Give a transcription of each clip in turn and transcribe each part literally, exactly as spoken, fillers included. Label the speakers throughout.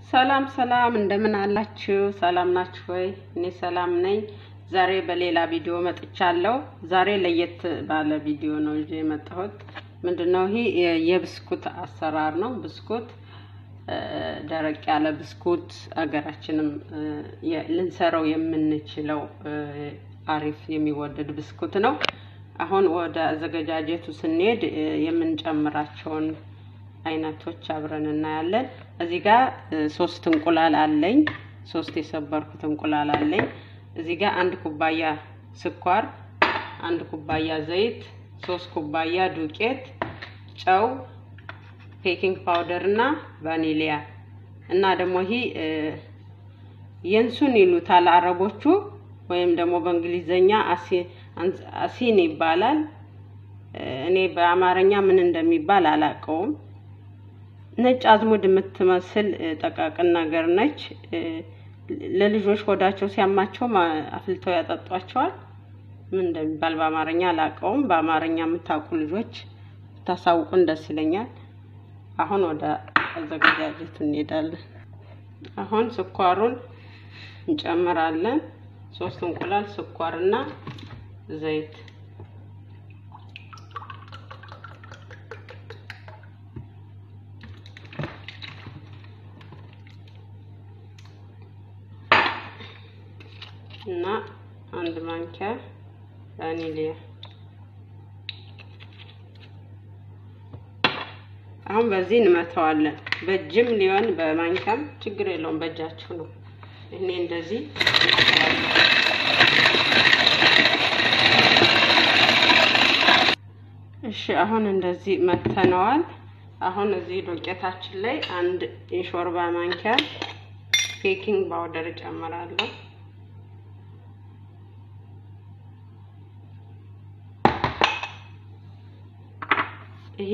Speaker 1: ሰላም ሰላም እንደምን አላችሁ ሰላም ናችሁ ወይ እኔ ሰላም ነኝ ዛሬ በሌላ ቪዲዮ መጥቻለሁ ዛሬ ለየት ባለ ቪዲዮ ነው እጄ መጣሁት ምንድነው ይሄ የብስኩት አሰራር ነው ብስኩት ደረቅ ያለ ብስኩት አገራችንም ልንሰራው የምንችለው አሪፍ የሚወደድ ብስኩት ነው አሁን ወደ አዘገጃጀቱ ስንሄድ የምንጨምራቸውን አይነቶች አብረን እናያለን እዚህ ጋር ሶስት እንቁላል አለኝ ሶስት የሰበርኩት እንቁላል አለኝ እዚህ ጋር አንድ ኩባያ ስኳር አንድ ኩባያ ዘይት ሶስት ኩባያ ዱቄት ጨው ቤኪንግ ፓውደር እና ቫኒሊያ እና ደግሞ ይሄ የንሱን ይሉታል አረቦቹ ወይም ደግሞ በእንግሊዘኛ አሲን ይባላል እኔ በአማርኛ ምን እንደሚባል አላቀውም ነጭ አዝሙድ የምትመስል ጠቃቅን ነገር ነች ለልጆች ሆዳቸው ሲያማቸው አፍልተው ያጠጧቸዋል ምን እንደሚባል በአማርኛ አላቀውም በአማርኛ የምታውቁ ልጆች ታሳውቁን ደስ ይለኛል አሁን ወደ አዘገጃጀቱ እንሄዳለን አሁን ስኳሩን እንጨምራለን ሶስት እንቁላል ስኳርና ዘይት እና አንድ ማንኪያ ቫኒሊያ አሁን በዚህ እንመታዋለን በእጅም ሊሆን በማንኪያም ችግር የለውም በእጃችሁ ነው እኔ እንደዚህ እሺ አሁን እንደዚህ መተነዋል አሁን እዚህ ዱቄታችን ላይ አንድ የሾርባ ማንኪያ ቤኪንግ ፓውደር ጨምራለሁ ይሄ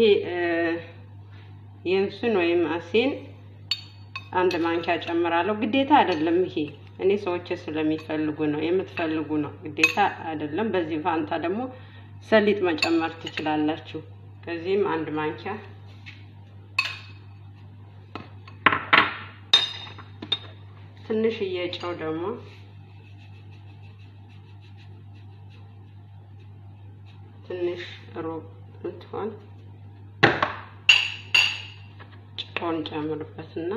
Speaker 1: የንሱን ወይም አሲን አንድ ማንኪያ ጨምራለሁ ግዴታ አይደለም ይሄ እኔ ሰዎች ስለሚፈልጉ ነው የምትፈልጉ ነው ግዴታ አይደለም በዚህ ፋንታ ደግሞ ሰሊጥ መጨመር ትችላላችሁ ከዚህም አንድ ማንኪያ ትንሽ እየጨው ደግሞ ትንሽ ሩብ እንትሆን ጨውን ጨምርበትና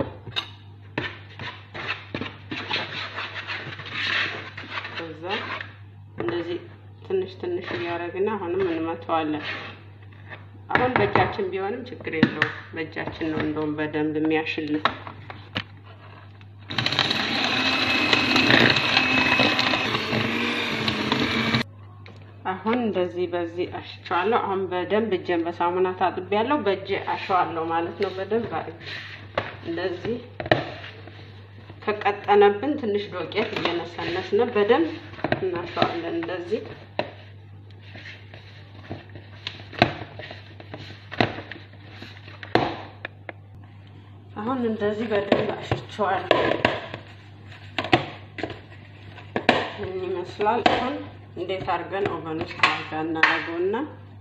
Speaker 1: ከዛ እንደዚህ ትንሽ ትንሽ ያረግና አሁንም እንመታዋለን አሁን በእጃችን ቢሆንም ችግር የለውም በእጃችን ነው እንደውም በደንብ የሚያሽልን አሁን እንደዚህ በዚህ አሽቻለሁ አሁን በደንብ እጄን በሳሙና ታጥቤያለሁ በእጄ አሸዋለሁ ማለት ነው በደንብ አሪፍ እንደዚህ ከቀጠነብን ትንሽ ዶቄት እየነሰነስነ በደንብ እናሸዋለን እንደዚህ አሁን እንደዚህ በደንብ አሽቻለሁ ምን ይመስላል አሁን እንዴት አርገን ኦቨን ውስጥ አድርገን እናደርገውና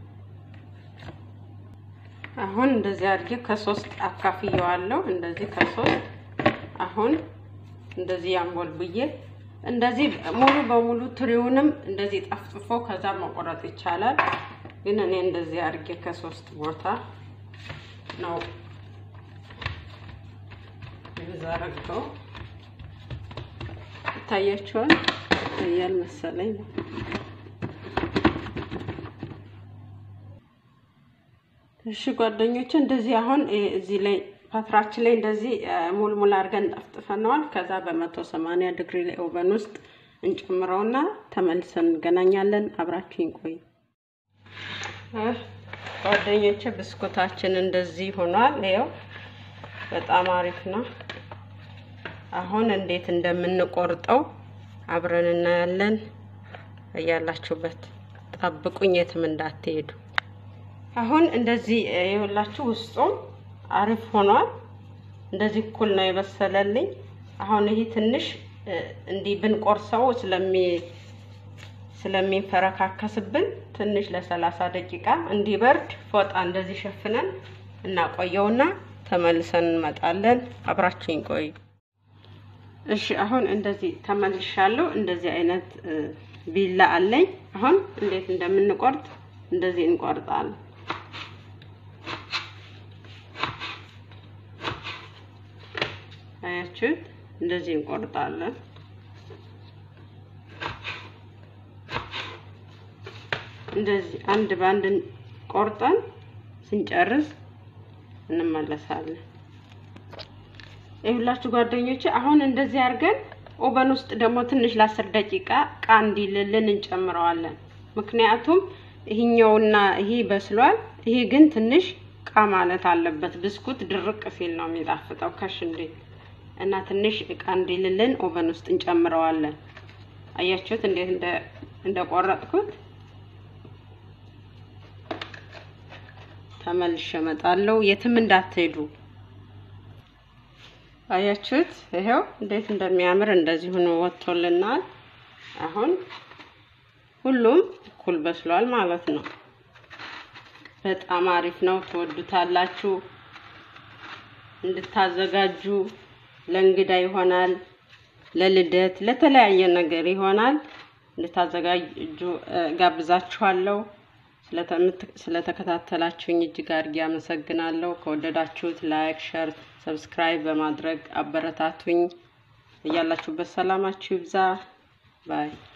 Speaker 1: አሁን እንደዚህ አድርጌ ከሶስት አካፍየዋለሁ እንደዚህ ከሶስት አሁን እንደዚህ ያንቦል ብዬ እንደዚህ ሙሉ በሙሉ ትሪውንም እንደዚህ ጠፍጥፎ ከዛ መቆረጥ ይቻላል ግን እኔ እንደዚህ አድርጌ ከሶስት ቦታ ነው ይዛረገው ታያችኋል ያል መሰለኝ እሺ ጓደኞቼ እንደዚህ አሁን እዚህ ላይ ፓትራችን ላይ እንደዚህ ሙልሙል አድርገን ጠፍጥፈናል ከዛ በ180 ዲግሪ ላይ ኦቨን ውስጥ እንጨምረውና ተመልሰን እንገናኛለን አብራችሁን ቆዩ ጓደኞቼ ብስኩታችን እንደዚህ ሆኗል ይሄው በጣም አሪፍ ነው አሁን እንዴት እንደምንቆርጠው አብረን እናያለን ያላችሁበት ጠብቁኝ የትም እንዳትሄዱ አሁን እንደዚህ ይኸውላችሁ ውስጡ አሪፍ ሆኗል እንደዚህ እኩል ነው የበሰለልኝ አሁን ይሄ ትንሽ እንዲ ብንቆርሰው ስለሚ ስለሚፈረካከስብን ትንሽ ለ30 ደቂቃ እንዲበርድ ፎጣ እንደዚህ ሸፍነን እናቆየውና ተመልሰን እንመጣለን። አብራችሁኝ ቆዩ። እሺ አሁን እንደዚህ ተመልሻለሁ። እንደዚህ አይነት ቢላ አለኝ። አሁን እንዴት እንደምንቆርጥ እንደዚህ እንቆርጣለን። አያችሁት? እንደዚህ እንቆርጣለን። እንደዚህ አንድ ባንድ ቆርጠን ስንጨርስ እንመለሳለን። ይሁላችሁ ጓደኞቼ አሁን እንደዚህ አድርገን ኦቨን ውስጥ ደግሞ ትንሽ ለ10 ደቂቃ ቃ እንዲልልን እንጨምረዋለን። ምክንያቱም ይሄኛውና ይሄ በስሏል። ይሄ ግን ትንሽ ቃ ማለት አለበት። ብስኩት ድርቅ ሲል ነው የሚጣፍጠው ከሽ እንዴ እና ትንሽ ቃ እንዲልልን ኦቨን ውስጥ እንጨምረዋለን። አያችሁት እንዴት እንደ እንደቆረጥኩት። ተመልሼ እመጣለሁ። የትም እንዳትሄዱ። አያችሁት? ይሄው እንዴት እንደሚያምር እንደዚህ ሆኖ ወጥቶልናል። አሁን ሁሉም እኩል በስሏል ማለት ነው። በጣም አሪፍ ነው። ትወዱታላችሁ። እንድታዘጋጁ ለእንግዳ ይሆናል፣ ለልደት፣ ለተለያየ ነገር ይሆናል። እንድታዘጋጁ ጋብዛችኋለሁ። ስለተከታተላችሁኝ እጅግ አድርጌ አመሰግናለሁ። ከወደዳችሁት ላይክ፣ ሼር፣ ሰብስክራይብ በማድረግ አበረታቱኝ። እያላችሁበት ሰላማችሁ ይብዛ። ባይ